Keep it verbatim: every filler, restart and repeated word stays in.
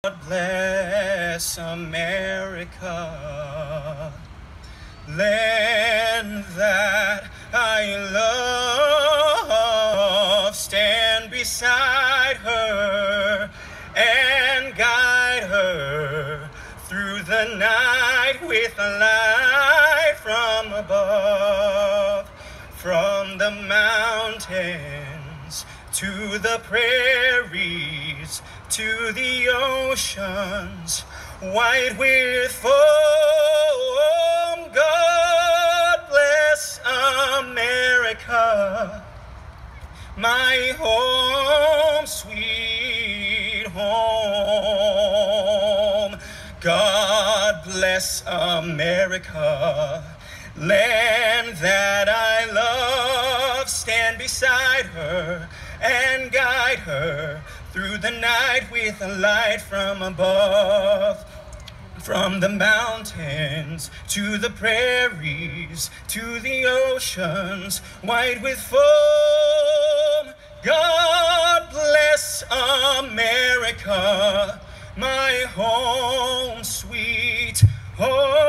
God bless America, land that I love. Stand beside her and guide her through the night with a light from above. From the mountains to the prairies, to the oceans, white with foam. God bless America, my home, sweet home. God bless America, land that I love. Stand beside her and guide her through the night with a light from above. From the mountains to the prairies, to the oceans, white with foam. God bless America, my home, sweet home.